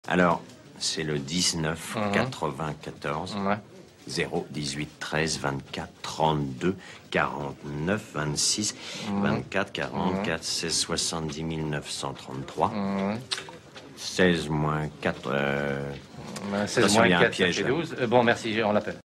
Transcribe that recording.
Alors, c'est le 19 94 Ouais. 0 18 13 24 32 49 26 24 44 16 70 933 16 moins 4 16 attention, moins il y a un 4, ça piège, fait là. 12. Bon, merci, on l'appelle.